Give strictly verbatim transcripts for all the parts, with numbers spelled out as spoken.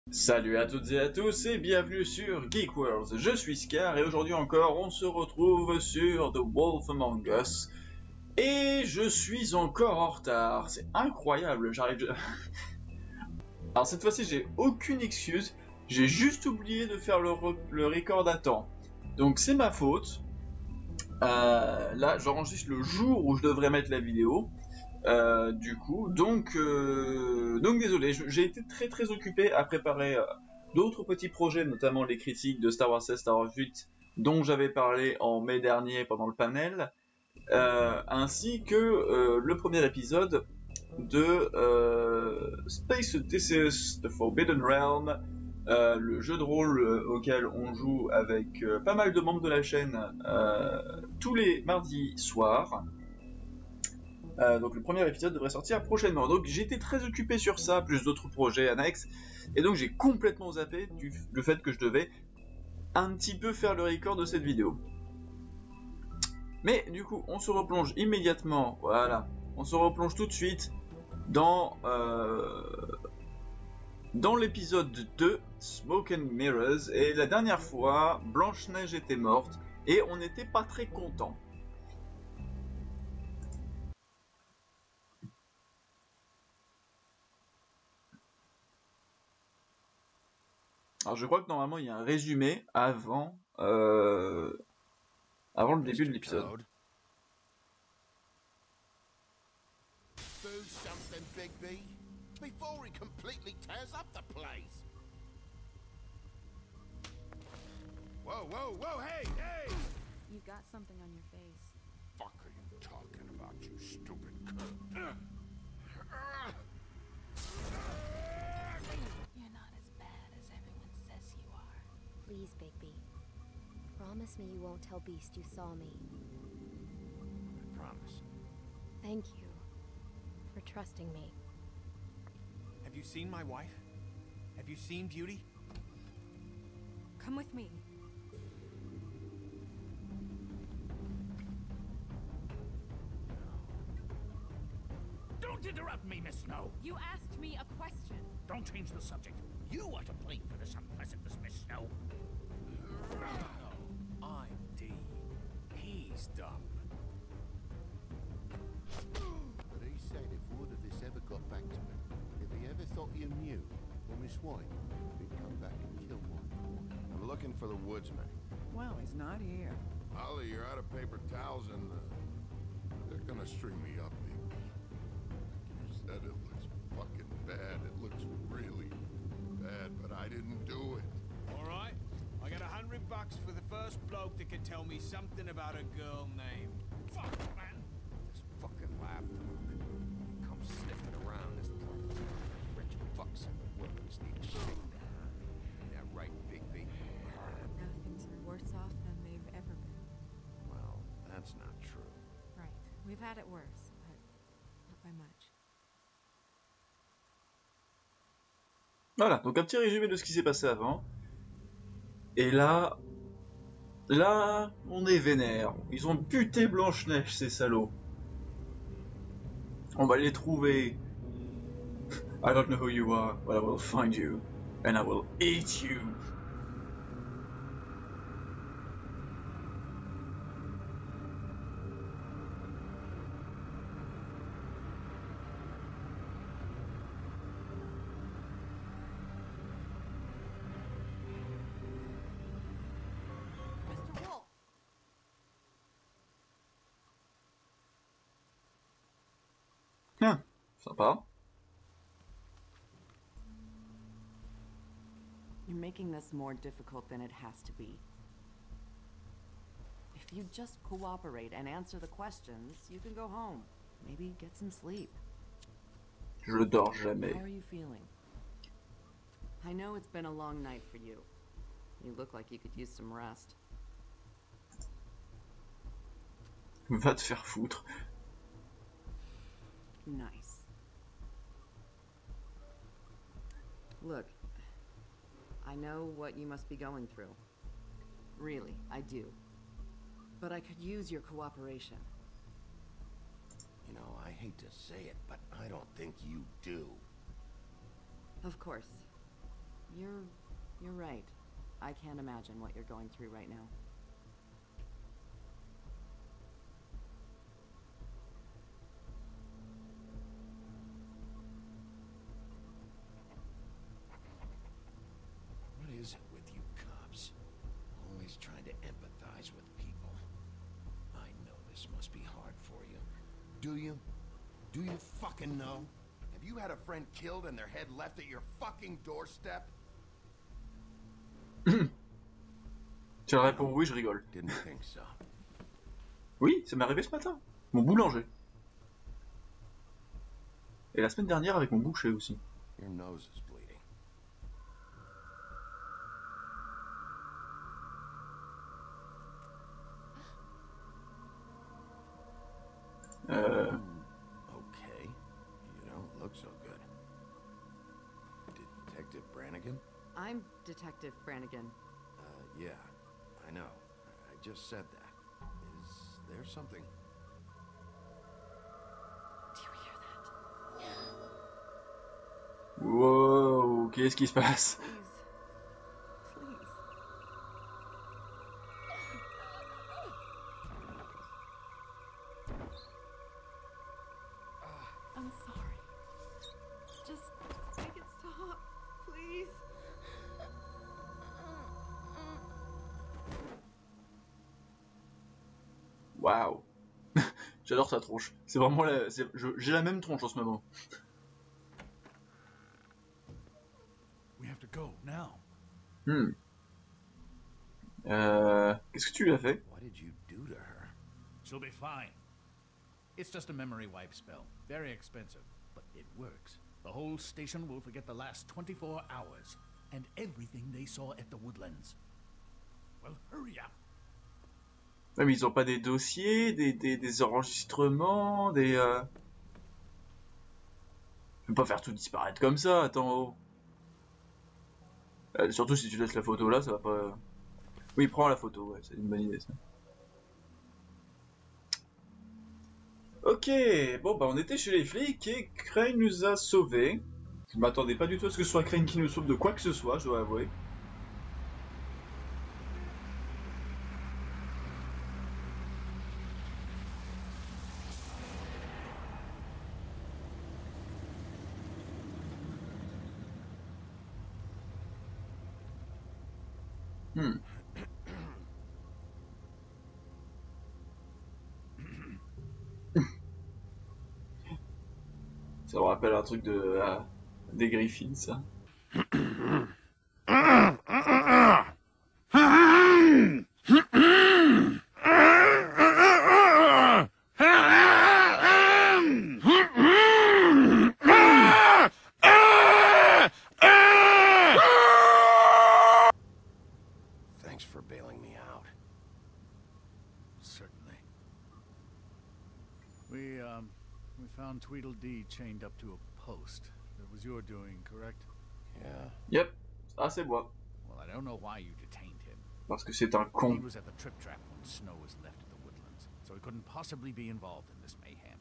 Salut à toutes et à tous et bienvenue sur Geek World. Je suis Scar et aujourd'hui encore on se retrouve sur The Wolf Among Us. Et je suis encore en retard, c'est incroyable, j'arrive... Alors cette fois-ci j'ai aucune excuse, j'ai juste oublié de faire le, re le record à temps. Donc c'est ma faute. Euh, là j'enregistre le jour où je devrais mettre la vidéo. Euh, du coup, donc, euh, donc désolé, j'ai été très très occupé à préparer euh, d'autres petits projets, notamment les critiques de Star Wars sept, Star Wars huit, dont j'avais parlé en mai dernier pendant le panel, euh, ainsi que euh, le premier épisode de euh, Space Odysseus, The Forbidden Realm, euh, le jeu de rôle euh, auquel on joue avec euh, pas mal de membres de la chaîne euh, tous les mardis soirs. Euh, donc le premier épisode devrait sortir prochainement. Donc j'étais très occupé sur ça, plus d'autres projets annexes, et donc j'ai complètement zappé du, le fait que je devais un petit peu faire le record de cette vidéo. Mais du coup, on se replonge immédiatement, voilà, on se replonge tout de suite dans, euh, dans l'épisode deux, Smoke and Mirrors, et la dernière fois, Blanche-Neige était morte, et on n'était pas très content. Alors je crois que normalement il y a un résumé avant, euh, avant le début de l'épisode. Do something, Bigby, before he completely tears up the place. Whoa, whoa, whoa, hey, hey! You've got something on your face. Fuck are you talking about, you stupid cunt? You're not as bad as everyone says you are. Please, Bigby. Promise me you won't tell Beast you saw me. I promise. Thank you for trusting me. Have you seen my wife? Have you seen Beauty? Come with me. Don't interrupt me, Miss Snow! You asked me a question. Don't change the subject. You are to blame for this unpleasantness, Miss Snow. No, I'm D. He's dumb. But he said if word of this ever got back to him, if he ever thought you knew, or Miss White, he'd come back and kill one. I'm looking for the woodsman. Well, he's not here. Ollie, you're out of paper towels and uh, they're gonna string me up, baby. You said it looks fucking bad. It looks really bad, but I didn't do it. All right, I got a hundred bucks for the first bloke that can tell me something about a girl named. Fuck, man. This fucking lab he comes sniffing around this place. Rich fucks in the wilderness need a shake down. Ain't that right, Bigby? Now things are worse off than they've ever been. Well, that's not true. Right. We've had it worse, but not by much. Voilà, donc un petit résumé de ce qui s'est passé avant. Et là... Là, on est vénère. Ils ont buté Blanche-Neige, ces salauds. On va les trouver. I don't know who you are, but I will find you. And I will eat you. Mister Wolf! Tiens, sympa. You're making this more difficult than it has to be. If you just cooperate and answer the questions, you can go home. Maybe get some sleep. Je dors jamais. How are you feeling? I know it's been a long night for you. You look like you could use some rest. Va te faire foutre. Nice. Look, I know what you must be going through. Really, I do. But I could use your cooperation. You know, I hate to say it, but I don't think you do. Of course. you're... you're right. I can't imagine what you're going through right now. What is it with you cops? Always trying to empathize with people. I know this must be hard for you. Do you? Do you fucking know? Have you had a friend killed and their head left at your fucking doorstep? Tu le réponds oui, je rigole. Didn't think so. Oui, ça m'est arrivé ce matin. Mon boulanger. Et la semaine dernière avec mon boucher aussi. Your nose is bleeding. Euh... Okay. You don't look so good. Detective Brannigan? I'm Detective Brannigan. Uh, yeah. I know. I just said that. Is there something? Do you hear that? Wow, qu'est-ce qui se passe? Please. Please. I'm sorry. Just make it stop, please. Waouh. J'adore sa tronche. C'est vraiment la... c'est- je- J'ai la même tronche en ce moment. We have to go now. Hmm. Euh... Qu'est-ce que tu lui as fait? What did you do to her? She'll be fine. It's just a memory wipe spell. Very expensive, but it works. The whole station will forget the last twenty-four hours and everything they saw at the Woodlands. Well, hurry up. Ouais, mais ils ont pas des dossiers, des, des, des enregistrements, des... Euh... Je peux pas faire tout disparaître comme ça, attends. Oh. Euh, surtout si tu laisses la photo là, ça va pas... Oui, prends la photo, ouais, c'est une bonne idée ça. Ok, bon bah on était chez les flics et Crane nous a sauvés. Je m'attendais pas du tout à ce que ce soit Crane qui nous sauve de quoi que ce soit, je dois avouer. Hmm. Ça me rappelle un truc de euh, des Griffins, ça. Thanks for bailing me out. Certainly. We, um, we found Tweedledee chained up to a post. It was your doing, correct? Yeah. Yep, ça c'est moi. Well, I don't know why you detained him. Parce que c'est un He con. was at the Trip Trap when Snow was left at the Woodlands, so he couldn't possibly be involved in this mayhem.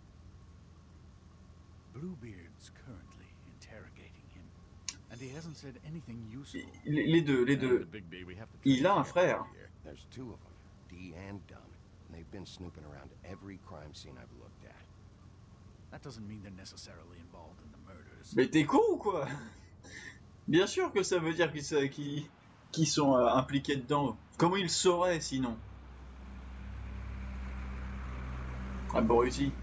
Bluebeard's currently interrogating him, and he hasn't said anything useful. Les les deux, les And deux. the big B, we have to Il tread a un carefully frère. here. There's two of them, Dee and Dunn. And they've been snooping around every crime scene I've looked at. That doesn't mean they're necessarily involved in the murders. Mais t'es con ou quoi? Bien sûr que ça veut dire qu'ils se- qu'ils- qu'ils sont euh, impliqués dedans. Comment ils sauraient sinon? Ah bon, réussi.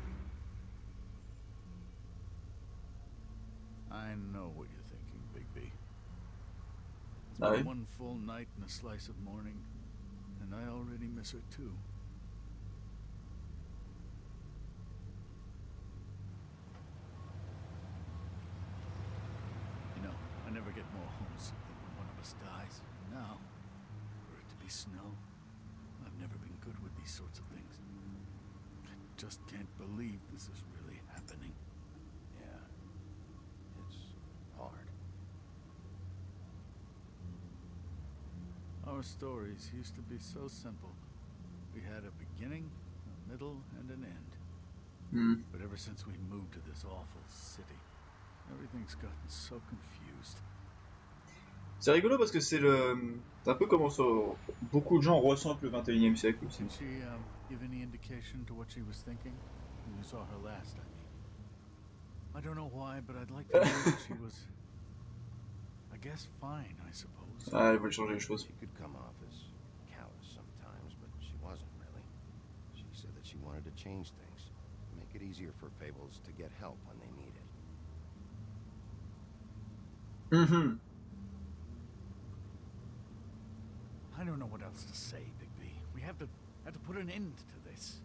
I know what you're thinking, Big B. It's Ah been oui? one full night and a slice of morning, and I already miss her too. You know, I never get more homesick than when one of us dies. Now, for it to be Snow, I've never been good with these sorts of things. I just can't believe this is really happening. Yeah. It's hard. Our stories used to be so simple. We had a beginning, a middle, and an end. Hmm. But ever since we moved to this awful city, everything's gotten so confused. C'est rigolo parce que c'est le... C'est un peu comment ça... beaucoup de gens ressentent le vingt et unième siècle aussi. Did she um, give any indication to what she was thinking? When you saw her last, I mean. I don't know why, but I'd like to know that she was, I guess, fine, I suppose. Ah, elle veut changer les choses. She could come off as callous sometimes, but she wasn't really. She said that she wanted to change things, make it easier for Fables to get help when they need it. Mm-hmm. I don't know what else to say, Bigby. We have to have to put an end to this.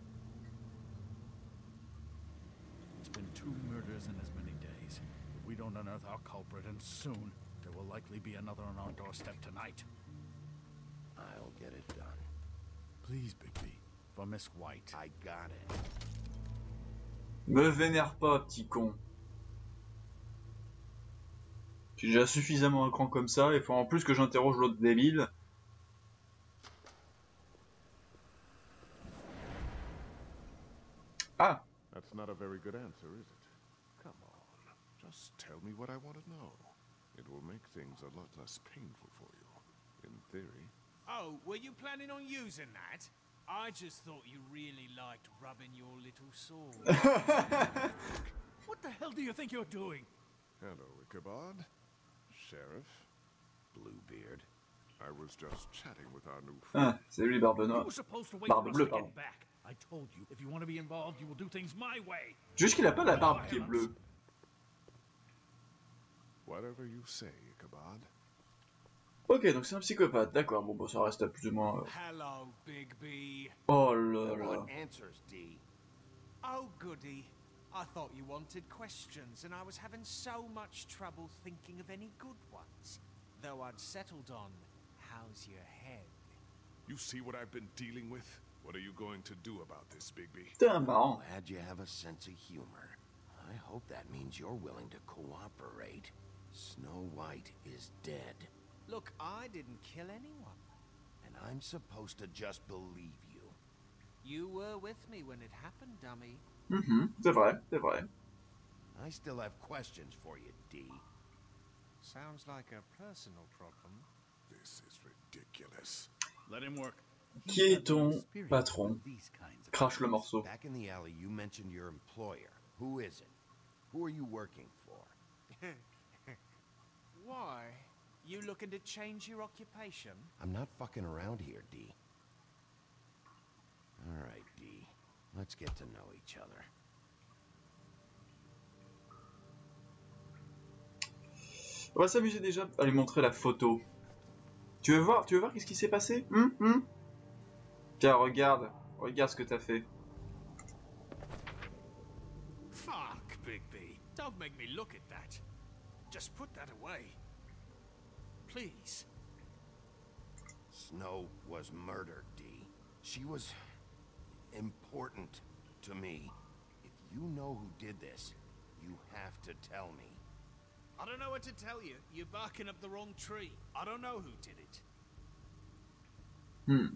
It's been two murders in as many days. If we don't unearth our culprit, and soon, there will likely be another on our doorstep tonight. I'll get it done. Please, Bigby, for Miss White. I got it. Me vénère pas, petit con. Je suis déjà suffisamment un cran comme ça, il faut en plus que j'interroge l'autre débile. Ah! That's not a very good answer, is it? Come on, just tell me what I want to know. It will make things a lot less painful for you, in theory. Oh, were you planning on using that? I just thought you really liked rubbing your little sword. What the hell do you think you're doing? Hello, Ichabod. Sheriff. Bluebeard. I was just chatting with our new Ah, friend. c'est lui, Barbe You Noire. were supposed to wait Barbe for us bleue, to pardon. get back. I told you, if you want to be involved, you will do things my way. Juste qu'il a pas la barbe qui est bleue. Whatever you say, Ichabod. Ok, donc c'est un psychopathe, d'accord, bon, bon, ça reste à plus ou moins... euh, Hello, Big B. Oh là I là... want answers, D. Oh, goody. I thought you wanted questions, and I was having so much trouble thinking of any good ones. Though I'd settled on, how's your head? You see what I've been dealing with? What are you going to do about this, Bigby? Putain, marrant. Glad you have a sense of humor. I hope that means you're willing to cooperate. Snow White is dead. Look, I didn't kill anyone. And I'm supposed to just believe you. You were with me when it happened, dummy. Mhm, c'est vrai, c'est vrai. I still have questions for you, D. Sounds like a personal problem. This is ridiculous. Let him work. Qui est ton patron? Crache le morceau. Back in the alley, you mentioned your employer. Who is it? Who are you working for? Why? You looking to change your occupation? I'm not fucking around here, D. All right, D. Let's get to know each other. On va s'amuser déjà à lui montrer la photo. Tu veux voir, tu veux voir qu'est-ce qui s'est passé? Hum, hum. Tiens, regarde, regarde ce que t'as fait. Fuck, Bigby. Don't make me look at that. Just put that away. Please. Snow was murdered, D. She was important to me. If you know who did this, you have to tell me. I don't know what to tell you. You're barking up the wrong tree. I don't know who did it. Hmm.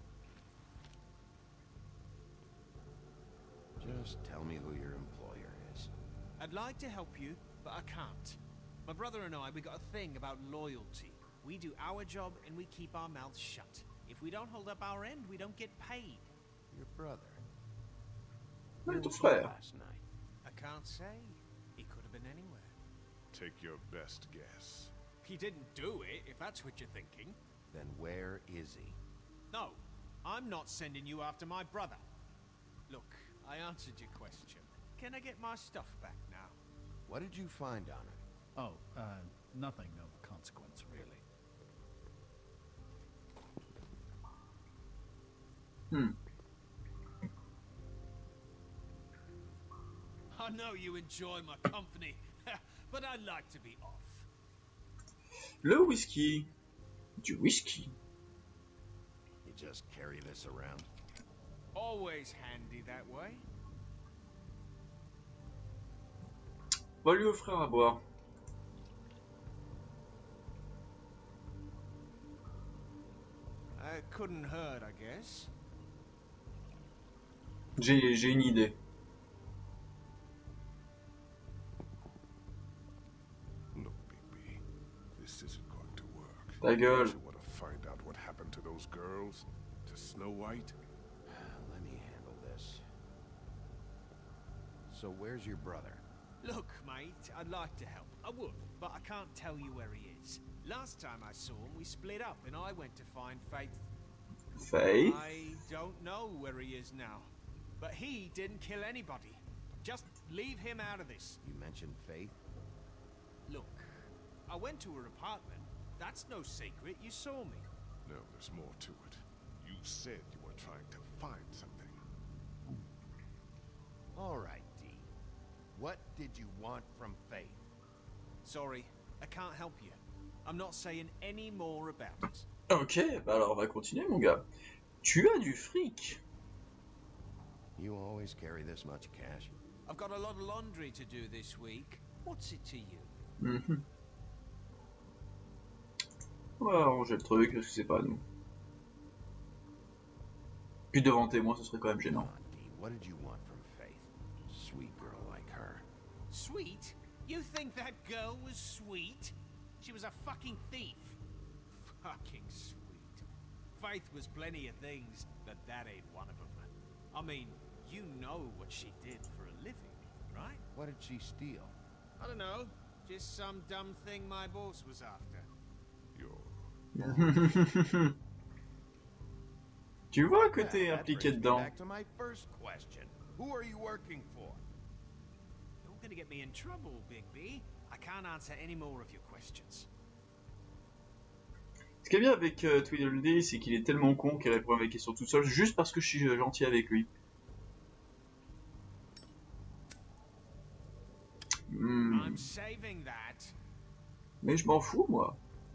Just tell me who your employer is. I'd like to help you, but I can't. My brother and I, we got a thing about loyalty. We do our job and we keep our mouths shut. If we don't hold up our end, we don't get paid. Your brother. Ouais, Where ton was he frère. last night? I can't say. He could have been anywhere. Take your best guess. He didn't do it, if that's what you're thinking. Then where is he? No, I'm not sending you after my brother. Look, I answered your question. Can I get my stuff back now? What did you find on her? Oh, uh, nothing of consequence, really. Hmm. I know you enjoy my company, but I'd like to be off. Le whisky. Du whisky. You just carry this around? Always handy that way. Va lui offrir à boire. It couldn't hurt, I guess. J'ai j'ai une idée. Look, Bigby, this isn't going to work. Ta gueule. You want to find out what happened to those girls? To Snow White? Let me handle this. So where's your brother? Look, mate, I'd like to help. I would, but I can't tell you where he is. Last time I saw him, we split up and I went to find Faith. Faith? I don't know where he is now. But he didn't kill anybody. Just leave him out of this. You mentioned Faith? Look, I went to her apartment. That's no secret. You saw me. No, there's more to it. You said you were trying to find something. All right, D. What did you want from Faith? Sorry, I can't help you. I'm not saying any more about it. Ok, bah alors on va continuer mon gars. Tu as du fric. You always carry this much cash? I've got a lot of laundry to do this week. What's it to you? Mhm. On va arranger le truc parce que c'est pas à nous. Puis devant témoin, ce serait quand même gênant. Come on, D. What did you want from Faith? Sweet girl like her. Sweet? You think that girl was sweet? She was a fucking thief. Fucking sweet. Faith was plenty of things, but that ain't one of them. I mean, you know what she did for a living, right? What did she steal? I don't know. Just some dumb thing my boss was after. You're... Tu vois que Yeah, t'es that impliqué brings me dedans. Back to my first question. Who are you working for? You're gonna get me in trouble, Big B. I can't answer any more of your questions. Ce qui est bien avec euh, Tweedledee, c'est qu'il est tellement con qu'il répond à mes questions tout seul, juste parce que je suis euh, gentil avec lui. Hmm. I'm saving that. Mais je m'en fous, moi.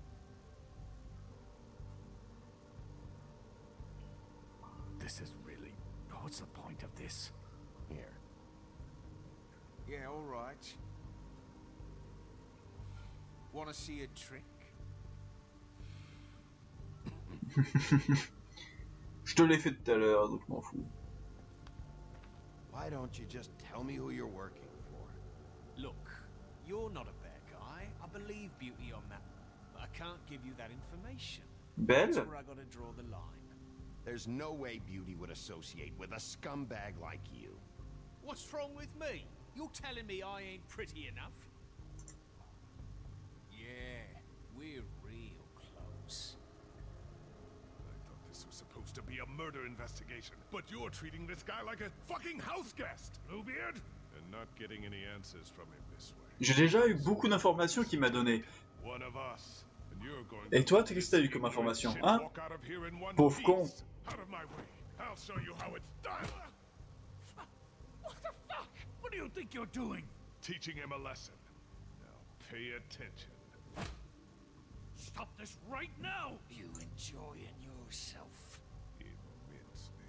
This is really... What's the point of this? Here. Yeah, all right. Want to see a trick? Je te l'ai fait tout à l'heure, donc je m'en fous. Why don't you just tell me who you're working for? Look, you're not a bad guy. I believe Beauty on that. But I can't give you that information. That's Belle? where I gotta draw the line. There's no way Beauty would associate with a scumbag like you. What's wrong with me? You're telling me I ain't pretty enough? Yeah, we're real close. I thought this was supposed to be a murder investigation, but you're treating this guy like a fucking house guest, Bluebeard! And not getting any answers from him this way. J'ai déjà eu beaucoup d'informations qu'il m'a donné. One of us, and you're going Et to toi, qu'est-ce que t'as eu comme information, hein? walk out of here in one Pauvre piece. con. Out of my way. I'll show you how it's done. What the fuck? What do you think you're doing? Teaching him a lesson. Now pay attention. Stop this right now! You enjoying yourself? Immensely.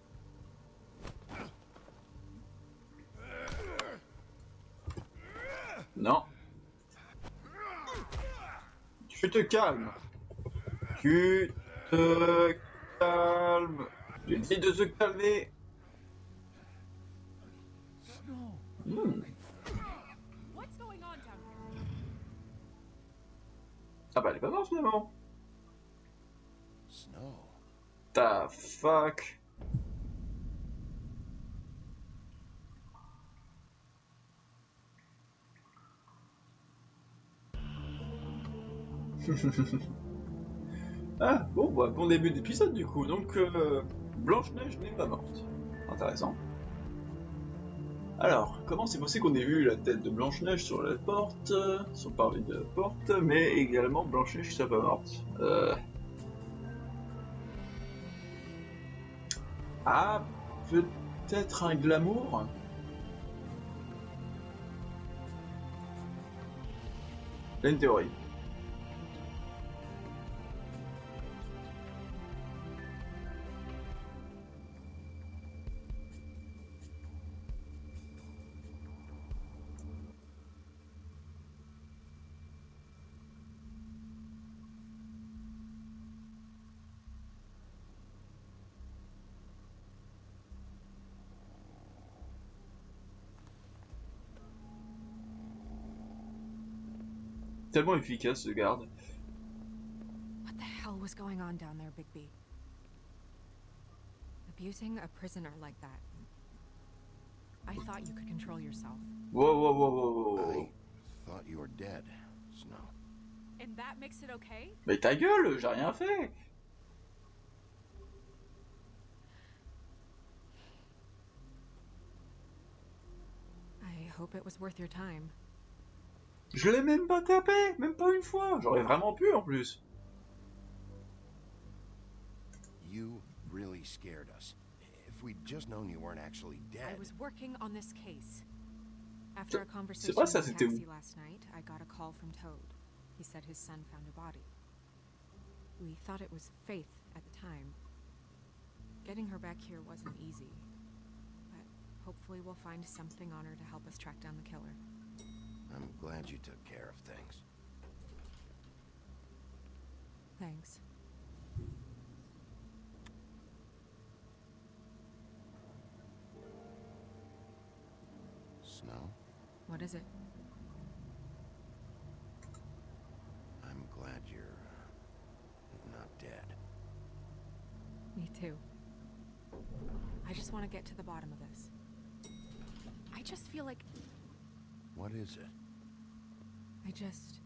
Non. Tu te calmes. Tu te calmes. J'ai dit de se calmer. Hmm. What's going on down here? Ah bah elle est pas morte finalement. Snow. The fuck. Ah bon bah bon début d'épisode du coup, donc euh, Blanche-Neige n'est pas morte. Intéressant. Alors, comment c'est possible qu'on ait vu la tête de Blanche-Neige sur la porte, euh, sur le parvis de la porte, mais également Blanche-Neige qui soit pas morte euh... Ah, peut-être un glamour? C'est une théorie. Tellement efficace ce garde. hell was going on down there, Bigby? Abusing a prisoner like that. I thought you could control yourself. Wow, wow, wow, wow, wow. I thought you were dead, Snow. And that makes it okay? Mais ta gueule, j'ai rien fait. I hope it was worth your time. Je l'ai même pas tapé, même pas une fois. J'aurais vraiment pu en plus. You really scared us. If we'd just known you weren't actually dead. I was working on this case. After a conversation C'est pas ça, in the c'était où? taxi last night, I got a call from Toad. He said his son found a body. We thought it was Faith at the time. Getting her back here wasn't easy. But hopefully we'll find something on her to help us track down the killer. I'm glad you took care of things. Thanks. Snow, What is it? I'm glad you're uh, not dead. Me too. I just want to get to the bottom of this. I just feel like What is it? I just...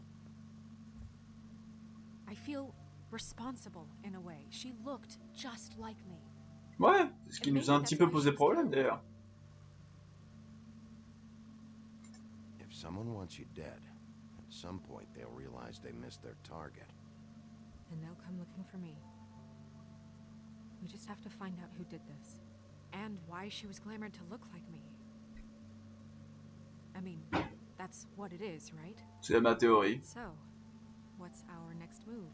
I feel responsible in a way. She looked just like me. Ouais, ce qui nous a un petit peu posé problème d'ailleurs. If someone wants you dead, at some point they'll realize they missed their target. And they'll come looking for me. We just have to find out who did this. And why she was glamored to look like me. I mean, that's what it is, right? C'est ma théorie. So, what's our next move?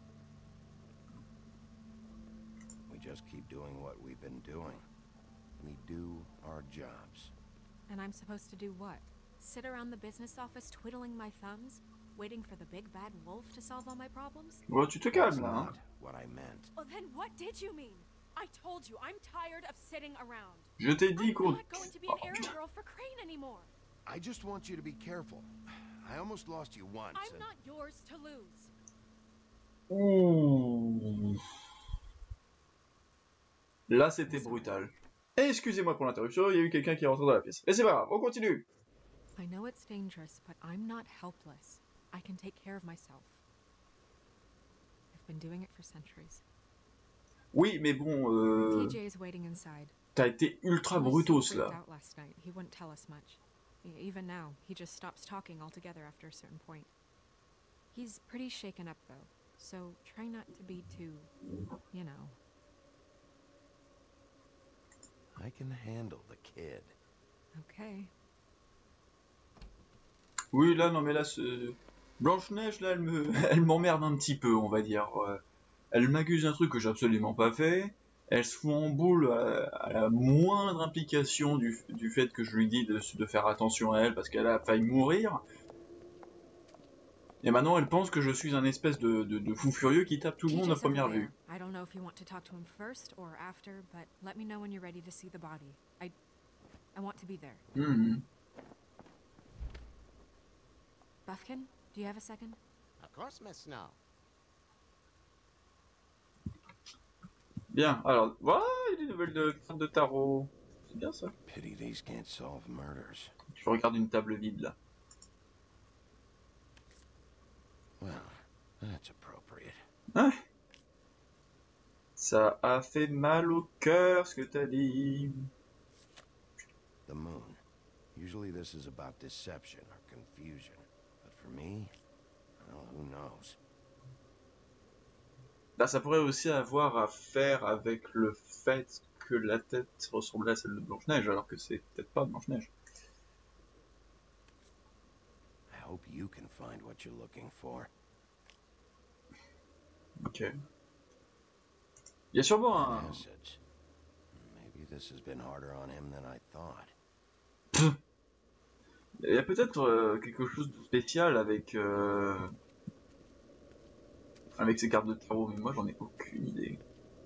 We just keep doing what we've been doing. We do our jobs. And I'm supposed to do what? Sit around the business office twiddling my thumbs? Waiting for the big bad wolf to solve all my problems? Bon, tu te That's calmes là. Hein. not what I meant. Well, then what did you mean? I told you, I'm tired of sitting around. Je t'ai dit I'm qu'on... not going to be an errand girl for Crane anymore. I just want you to be careful. I almost lost you once. I'm and- not yours to lose. Ouh. Là, c'était brutal. Excusez-moi pour l'interruption, il y a eu quelqu'un qui est rentré dans la pièce. Mais c'est pas grave, on continue. I know it's dangerous, but I'm not helpless. I can take care of myself. I've been doing it for centuries. Oui, mais bon, euh, T J is waiting inside. t'as été ultra He was so brutos freaked là. out last night. He wouldn't tell us much. E- Even now, he just stops talking altogether after a certain point. He's pretty shaken up though, so try not to be too, you know. I can handle the kid. Okay. Oui, là, non, mais là, ce... Blanche-Neige, là, elle me, elle m'emmerde un petit peu, on va dire. Euh, Elle m'accuse d'un truc que j'ai absolument pas fait. Elle se fout en boule à, à la moindre implication du, du fait que je lui dis de, de faire attention à elle parce qu'elle a failli mourir. Et maintenant, elle pense que je suis un espèce de, de, de fou furieux qui tape tout le monde à T J's over première there. vue. I don't know if you want to talk to him first or after, but let me know when you're ready to see the body. I, I want to be there. Mhm. Buffkin, do you have a second? Of course, Miss Snow. Bien, alors, voilà, il y a des nouvelles de cartes de tarot. C'est bien ça. Pity these can't solve murders. Je regarde une table vide là. Well, that's appropriate. Hein? Ça a fait mal au cœur ce que t'as dit. The moon. Usually this is about deception or confusion. But for me, well, who knows? Là, ça pourrait aussi avoir à faire avec le fait que la tête ressemblait à celle de Blanche-Neige, alors que c'est peut-être pas Blanche-Neige. I hope you can find what you're looking for. Ok. Il y a sûrement un... Acids. Maybe this has been harder on him than I thought. Il y a peut-être euh, quelque chose de spécial avec... Euh... avec ces cartes de tarot, mais moi j'en ai aucune idée.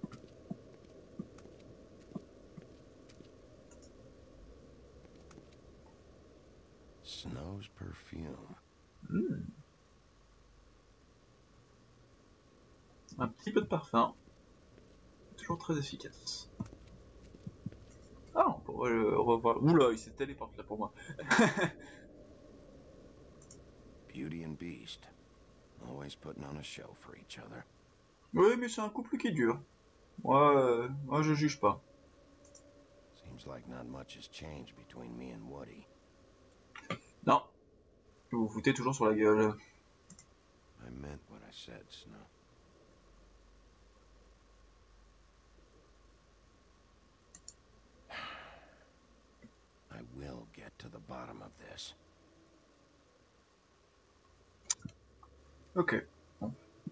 Snow's perfume. Hmm. Un petit peu de parfum. Toujours très efficace. Ah, on pourrait le revoir. Oula, il s'est téléporté là pour moi. Beauty and Beast. Always putting on a show for each other. Oui, mais c'est un couple qui dure. Moi, euh, moi je juge pas. Seems like not much has changed between me and Woody. Non. Vous vous foutez toujours sur la gueule. I meant what I said, Snow. I will get to the bottom of this. Ok. Bon.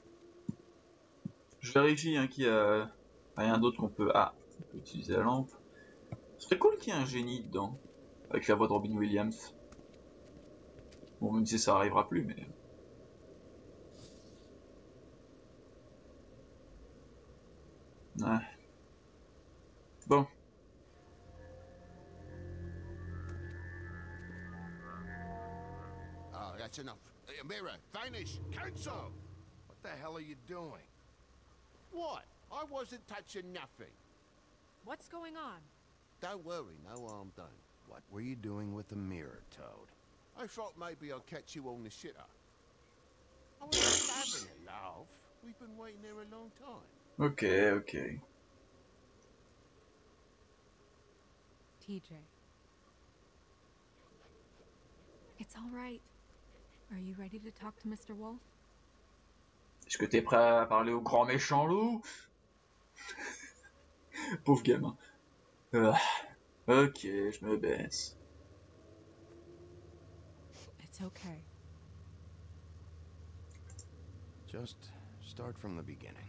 Je vérifie hein, qu'il y a rien d'autre qu'on peut... Ah, on peut utiliser la lampe. Ce serait cool qu'il y ait un génie dedans. Avec la voix de Robin Williams. Bon, même si ça arrivera plus, mais... Ouais. Bon. Ah, that's enough. Uh, Mira, vanish, cancel! What the hell are you doing? What? I wasn't touching nothing. What's going on? Don't worry, no harm done. What were you doing with the mirror, Toad? I thought maybe I'd catch you on the shitter. I was just having a laugh. We've been waiting there a long time. Ok, ok. T J. It's all right. Are you ready to talk to Mister Wolf? Est-ce que t'es prêt à parler au grand méchant loup? Pauvre gamin. Ah, ok, je me baisse. It's okay. Just start from the beginning.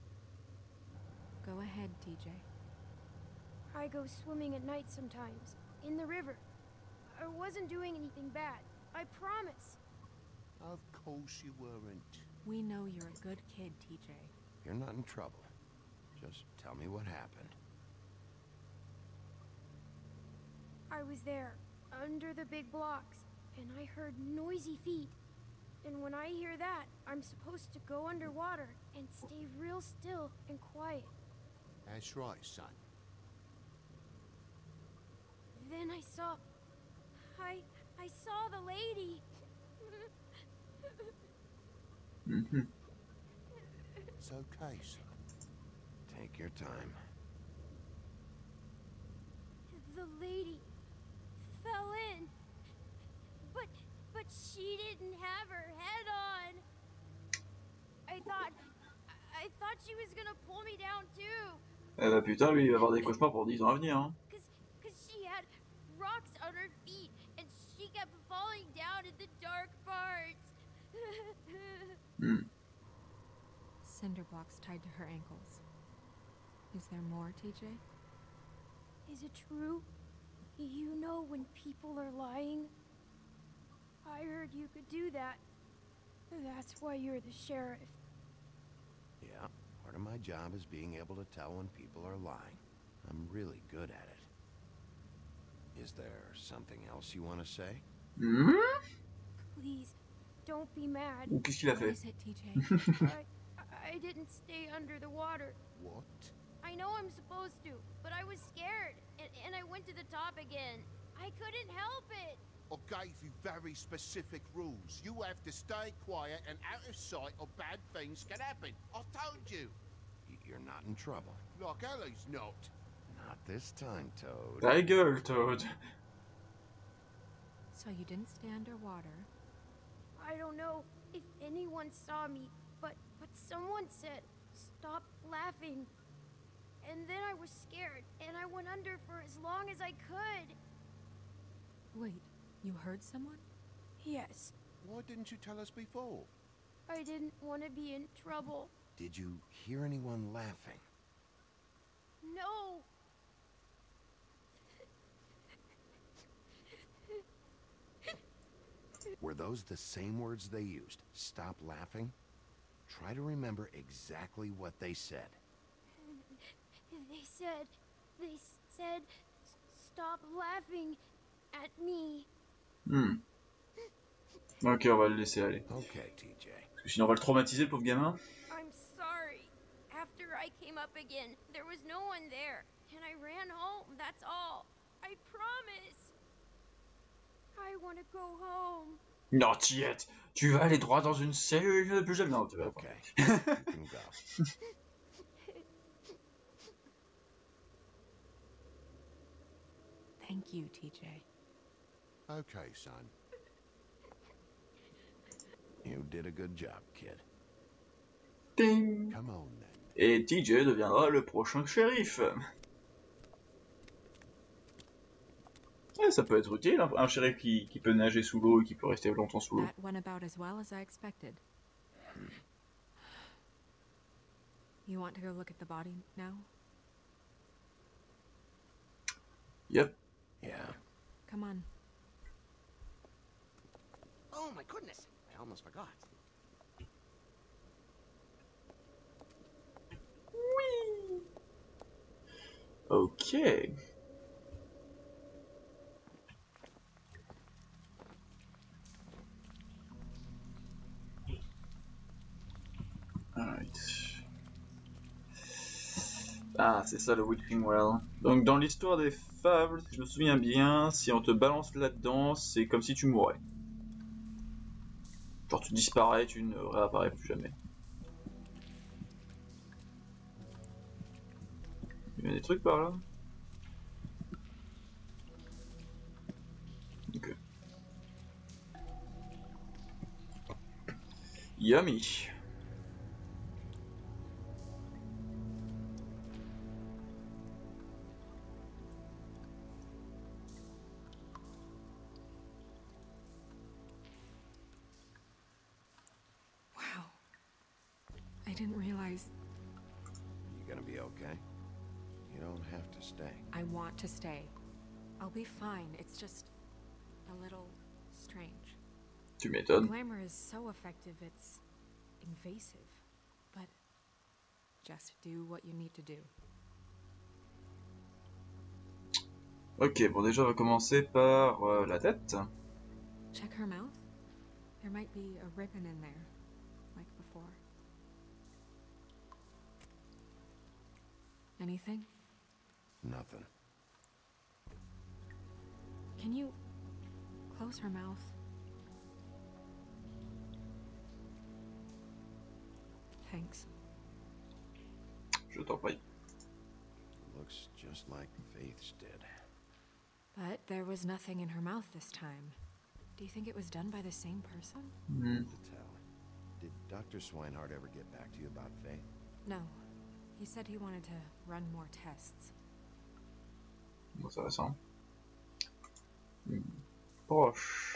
Go ahead, T J. I go swimming at night sometimes, in the river. I wasn't doing anything bad, I promise. Of course you weren't. We know you're a good kid, T J. You're not in trouble. Just tell me what happened. I was there, under the big blocks, and I heard noisy feet. And when I hear that, I'm supposed to go underwater and stay real still and quiet. That's right, son. Then I saw... I... I saw the lady. Mm-hmm. It's okay, son. Take your time. The lady fell in. But... but she didn't have her head on. I thought... I thought she was gonna pull me down too. Eh bah putain, lui il va avoir des cauchemars pour dix ans à venir, hein. Cause, cause she had rocks on her feet and she kept falling down in the dark parts. Hmm. Cinder blocks tied to her ankles. Is there more, T J? Is it true? You know when people are lying? I heard you could do that. That's why you're the sheriff. Yeah, part of my job is being able to tell when people are lying. I'm really good at it. Is there something else you want to say? Hmm? Please, don't be mad. Ou qu'est-ce qu'il a What fait? is it, T J? I, I didn't stay under the water. What? I know I'm supposed to, but I was scared, and, and I went to the top again. I couldn't help it. I gave you very specific rules. You have to stay quiet and out of sight or bad things can happen. I told you. Y- You're not in trouble. Like Ellie's not. Not this time, Toad. Ta gueule, Toad. So you didn't stay underwater. I don't know if anyone saw me, but but someone said, stop laughing. And then I was scared, and I went under for as long as I could. Wait, you heard someone? Yes, Why didn't you tell us before? I didn't want to be in trouble. Did you hear anyone laughing? No! Were those the same words they used? Stop laughing? Try to remember exactly what they said. They said, they said, stop laughing at me. Hmm. Ok, on va le laisser aller. Okay, T J. Parce que sinon on va le traumatiser, le pauvre gamin. I'm sorry. after I came up again, there was no one there, and I ran home, that's all. I promise. I want to go home. Non, Tiette, tu vas aller droit dans une cellule, ne plus jamais. Non, tu vas pas. Okay, you can go. Thank you, T J. Okay, son. You did a good job, kid. Ding. Come on, then. Et T J deviendra le prochain shérif. Ouais, ça peut être utile, un shérif qui, qui peut nager sous l'eau et qui peut rester longtemps sous l'eau. That went about as well as I expected. You want to go look at the body now? Yep. Yeah. Come on. Oh my goodness, I almost forgot. Ok. Alright. Ah, c'est ça le Weeping Well. Donc dans l'histoire des fables, si je me souviens bien, si on te balance là-dedans, c'est comme si tu mourais. Genre tu disparais, tu ne réapparais plus jamais. Il y a des trucs par là. Ok. Yummy. Wow. I didn't realize. You gonna be okay? You don't have to stay. I want to stay. I'll be fine. It's just a little strange. Tu m'étonnes. Glamour is so effective, it's invasive. But just do what you need to do. Ok, bon déjà on va commencer par euh, la tête. Check her mouth. There might be a ribbon in there, like before. Anything? Nothing. Can you close her mouth? Thanks. Je t'en prie. Looks just like Faith's did. But there was nothing in her mouth this time. Do you think it was done by the same person? Hmm. To tell. Did Doctor Swinehart ever get back to you about Faith? No. He said he wanted to run more tests. Intéressant. Hmm. Proche.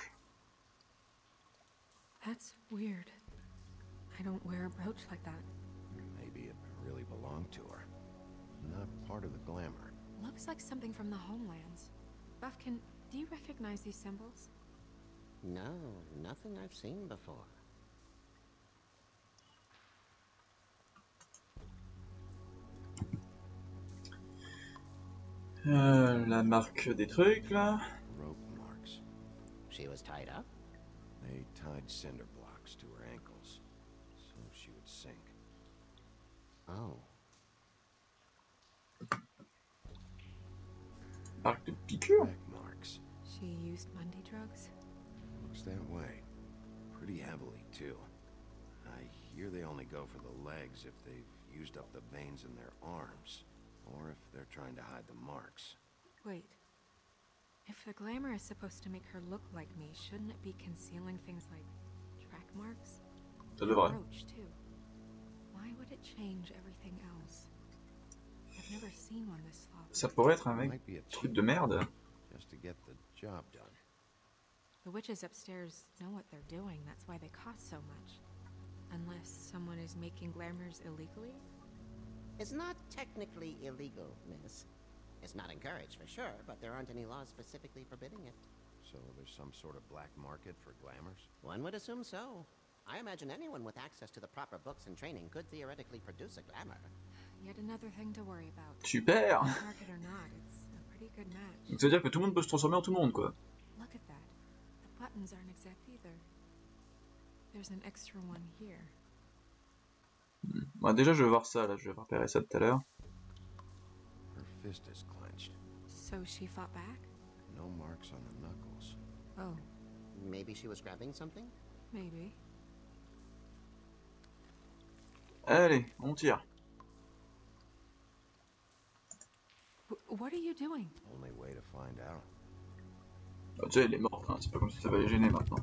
That's weird. I don't wear a brooch like that. Maybe it really belonged to her. Not part of the glamour. Looks like something from the homelands. Buffkin, do you recognize these symbols? No, nothing I've seen before. Euh, la marque des trucs là. Rope marks. She was tied up? They tied cinder blocks to her ankles, so she would sink. Oh. Marque de piqûre. Back marks. She used Mundy drugs? Looks that way. Pretty heavily, too. I hear they only go for the legs if they've used up the veins in their arms, or if they're trying to hide the marks. Wait. If the glamour is supposed to make her look like me, shouldn't it be concealing things like track marks? Ça devrait. Brooch, too. Why would it change everything else? I've never seen one this slow. Ça pourrait être un mec Might be a truc cheap de merde. just to get the job done. The witches upstairs know what they're doing, that's why they cost so much. Unless someone is making glamours illegally? It's not technically illegal, miss. It's not encouraged for sure, but there aren't any laws specifically forbidding it. So there's some sort of black market for glamours? One would assume so. I imagine anyone with access to the proper books and training could theoretically produce a glamour. Yet another thing to worry about. Super. Market or not, it's a pretty good match. Donc ça veut dire que tout le monde peut se transformer en tout le monde quoi. Look at that. The buttons aren't exact either. There's an extra one here. Bon, déjà, je vais voir ça, là. Je vais repérer ça tout à l'heure. Her fist is clenched. So she fought back? No marks on the knuckles. Oh, Maybe she was grabbing something? maybe. Allez, on tire. W what are you doing? Only way to find out. Bah, tu sais, elle est morte, hein. C'est pas comme si ça va les gêner maintenant.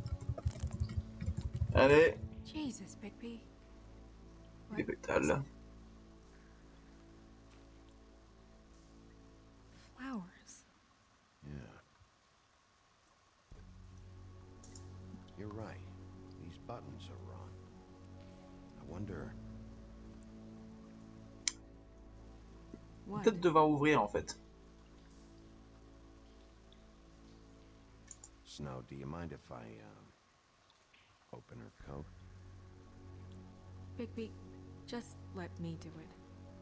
Allez, Jesus, Bigby. des pétales. Flowers. Yeah. You're right. These buttons are wrong. I wonder... What? Peut-être devoir ouvrir en fait. Snow, do you mind if I, um, open her coat? Bigby, just let me do it.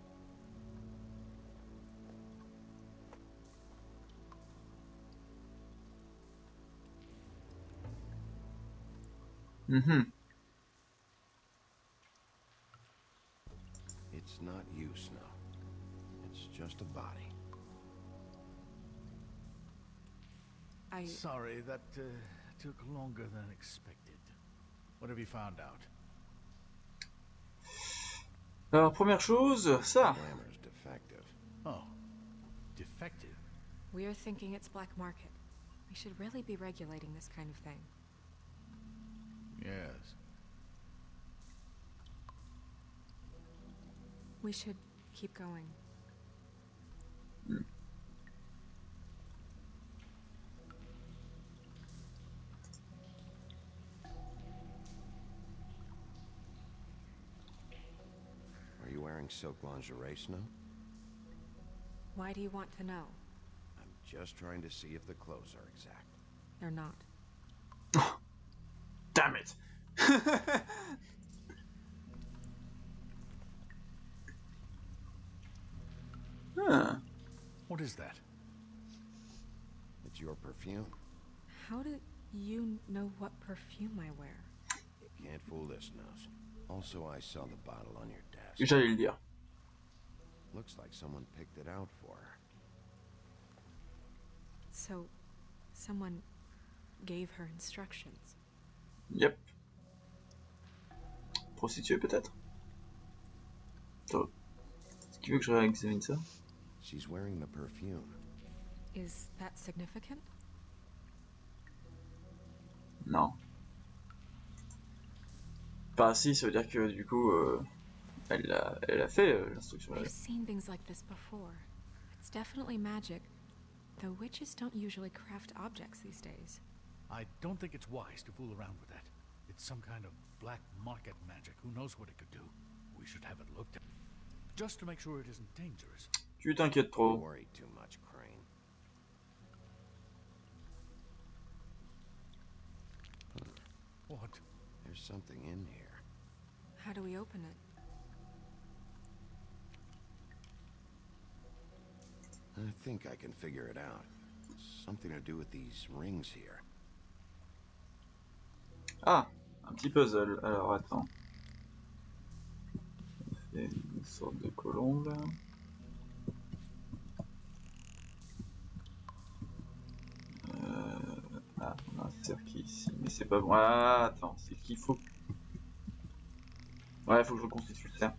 Mhm. It's not you, Snow. It's just a body. I... Sorry, that uh, took longer than expected. What have you found out? Alors, première chose, ça. Glamor's defective. Oh, defective. We're thinking it's black market. We should really be regulating this kind of thing. Yes. We should keep going. Hmm. Are you wearing silk lingerie, Snow? Why do you want to know? I'm just trying to see if the clothes are exact. They're not. Damn it. Huh. What is that? It's your perfume. How do you know what perfume I wear? Can't fool this, Nose. Also, I saw the bottle on your desk. J'allais le dire. Looks like someone picked it out for her. So, someone gave her instructions. Yep. Prostituée peut-être. Attends. Est-ce qu'il veut que je réexamine ça? She's wearing the perfume. Is that significant? Non. Bah si, ça veut dire que du coup, euh, elle, a, elle a fait euh, l'instruction. I've seen things like this before. It's definitely magic, though witches don't usually craft objects these days. I don't think it's wise to fool around with that. It's some kind of black market magic. Who knows what it could do? We should have it looked at. Just to make sure it isn't dangerous. Tu t'inquiètes trop. Don't worry too much, Crane. What? There's something in here. How do we open it? I think I can figure it out. Something to do with these rings here. Ah, un petit puzzle. Alors attends. On fait une sorte de colombe. Euh... Ah, on a un cercle ici, mais c'est pas bon. Ah, attends, c'est qu'il faut. Ouais, faut que je reconstitue ça.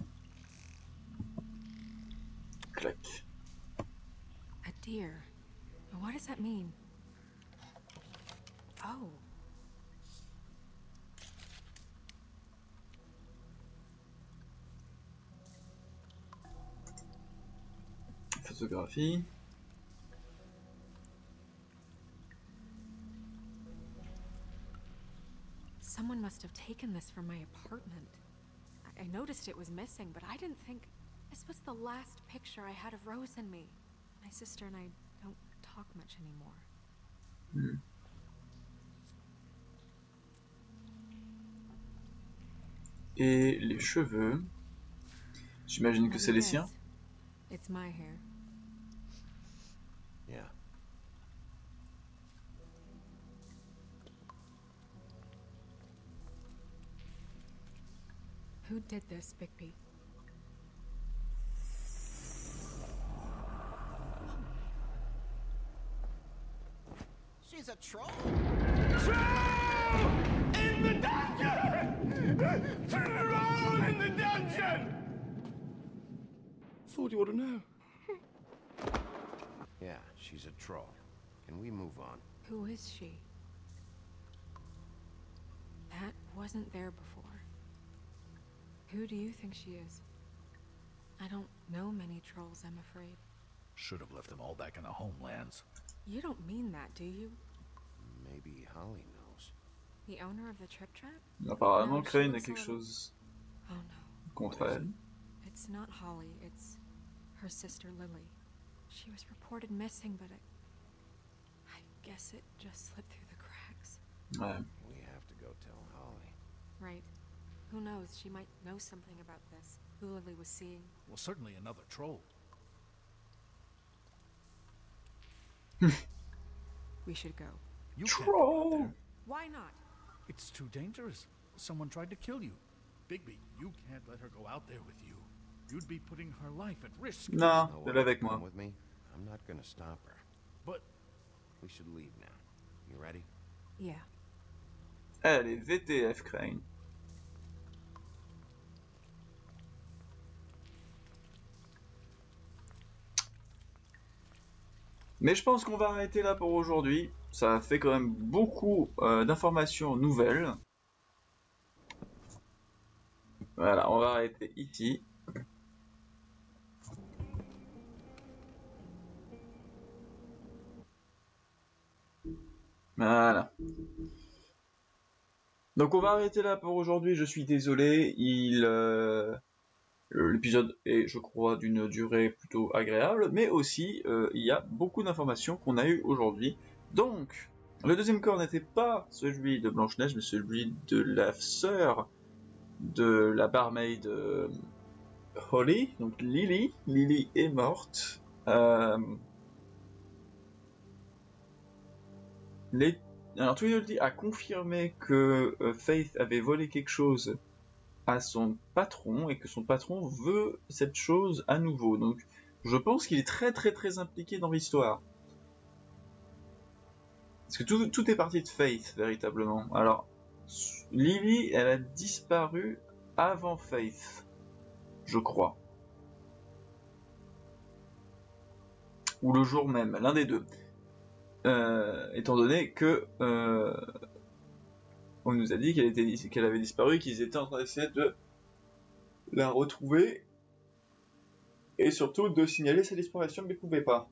Clac. A deer. What does that mean? Oh. Photographie. Someone must have taken this from my apartment. I, I noticed it was missing, but I didn't think this was the last picture I had of Rose and me. My sister and I don't talk much anymore. Hmm. Et les cheveux. J'imagine que c'est les siens. It's my hair. Yeah. Who did this, Bigby? She's a troll! Troll! In the dungeon! Troll in the dungeon! Thought you ought to know. Yeah, she's a troll. Can we move on? Who is she? That wasn't there before. Who do you think she is? I don't know many trolls, I'm afraid. Should have left them all back in the homelands. You don't mean that, do you? Maybe Holly knows. The owner of the Trip Trap? Apparemment, No, she Crane a looks a quelque little- chose Oh no. contre elle. It's not Holly, it's her sister Lily. She was reported missing, but I... I guess it just slipped through the cracks. Ouais. We have to go tell Holly. Right. Who knows, she might know something about this. Who Lily was seeing. Well, certainly another troll. We should go. You can't go out there. Why not? It's too dangerous. Someone tried to kill you. Bigby, you can't let her go out there with you. You'd be putting her life at risk. Non, No elle way. est avec moi. Come with me. I'm not gonna stop her. But We should leave now. You ready? Yeah. Elle est V T F, Crane. Mais je pense qu'on va arrêter là pour aujourd'hui. Ça fait quand même beaucoup euh, d'informations nouvelles. Voilà, on va arrêter ici. Voilà. Donc on va arrêter là pour aujourd'hui. Je suis désolé. Il... euh, L'épisode est, je crois, d'une durée plutôt agréable, mais aussi, euh, il y a beaucoup d'informations qu'on a eues aujourd'hui. Donc, le deuxième corps n'était pas celui de Blanche-Neige, mais celui de la sœur de la barmaid euh, Holly, donc Lily. Lily est morte. Euh... Les... Alors, Tweedledee a confirmé que euh, Faith avait volé quelque chose à son patron et que son patron veut cette chose à nouveau. Donc je pense qu'il est très très très impliqué dans l'histoire. Parce que tout, tout est parti de Faith véritablement. Alors Lily, elle a disparu avant Faith, je crois. Ou le jour même, l'un des deux. Euh, étant donné que euh, on nous a dit qu'elle était, qu'elle avait disparu, qu'ils étaient en train d'essayer de la retrouver et surtout de signaler sa disparition, mais ils ne pouvaient pas.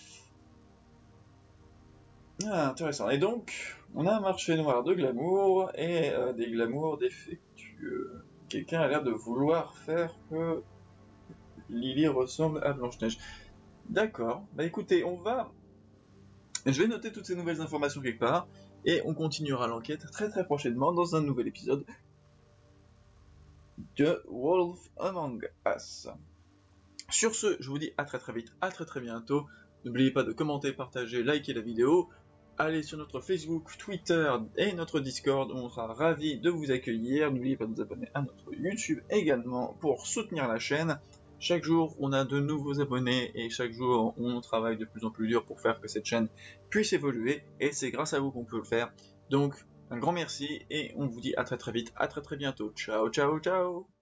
Ah, intéressant. Et donc, on a un marché noir de glamour et euh, des glamours défectueux. Quelqu'un a l'air de vouloir faire que Lily ressemble à Blanche-Neige. D'accord. Bah écoutez, on va... Je vais noter toutes ces nouvelles informations quelque part. Et on continuera l'enquête très très prochainement dans un nouvel épisode de Wolf Among Us. Sur ce, je vous dis à très très vite, à très très bientôt. N'oubliez pas de commenter, partager, liker la vidéo. Allez sur notre Facebook, Twitter et notre Discord, on sera ravis de vous accueillir. N'oubliez pas de vous abonner à notre YouTube également pour soutenir la chaîne. Chaque jour, on a de nouveaux abonnés et chaque jour, on travaille de plus en plus dur pour faire que cette chaîne puisse évoluer et c'est grâce à vous qu'on peut le faire. Donc, un grand merci et on vous dit à très très vite, à très très bientôt. Ciao, ciao, ciao!